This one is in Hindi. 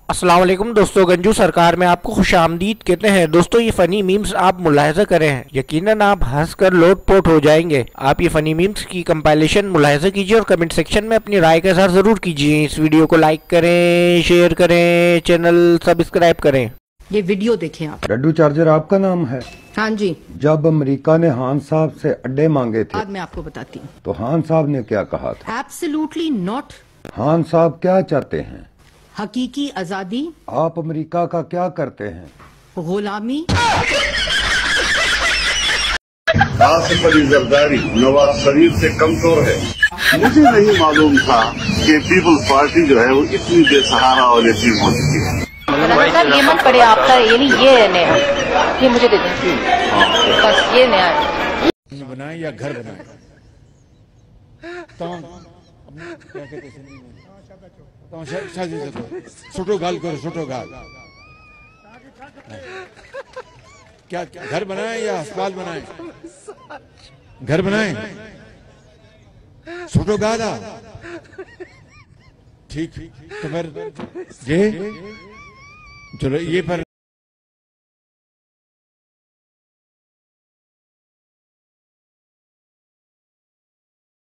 अस्सलाम वालेकुम दोस्तों, गंजू सरकार में आपको खुशामदीद कहते हैं। दोस्तों, ये फनी मीम्स आप मुलाहिजा करें हैं, यकीनन आप हंसकर लोटपोट हो जाएंगे। आप ये फनी मीम्स की कंपाइलेशन मुलाहिजा कीजिए और कमेंट सेक्शन में अपनी राय का इज़हार जरूर कीजिए। इस वीडियो को लाइक करें, शेयर करें, चैनल सब्सक्राइब करें। ये वीडियो देखें आप। लड्डू चार्जर आपका नाम है? हाँ जी। जब अमेरिका ने खान साहब से अड्डे मांगे थे बाद में आपको बताती हूँ। तो खान साहब ने क्या कहा था? Absolutely not. खान साहब क्या चाहते हैं? हकीकी आजादी। आप अमेरिका का क्या करते हैं? गुलामी। आसिफ अली जरदारी नवाज शरीफ से कमजोर है। मुझे नहीं मालूम था कि पीपल्स पार्टी जो है वो इतनी बेसहारा और यतीम हो चुकी है। साहब ये मत पड़े आपका, ये नहीं, ये है नया, ये मुझे दे दें बस, ये नया है। बनाए या घर बनाए तमाम क्या कहते हैं शादी से छोटो गाल करो, छोटो गाल क्या घर बनाए या अस्पताल बनाए? घर बनाए, छोटो गाला ठीक। तो फिर ये चलो ये पर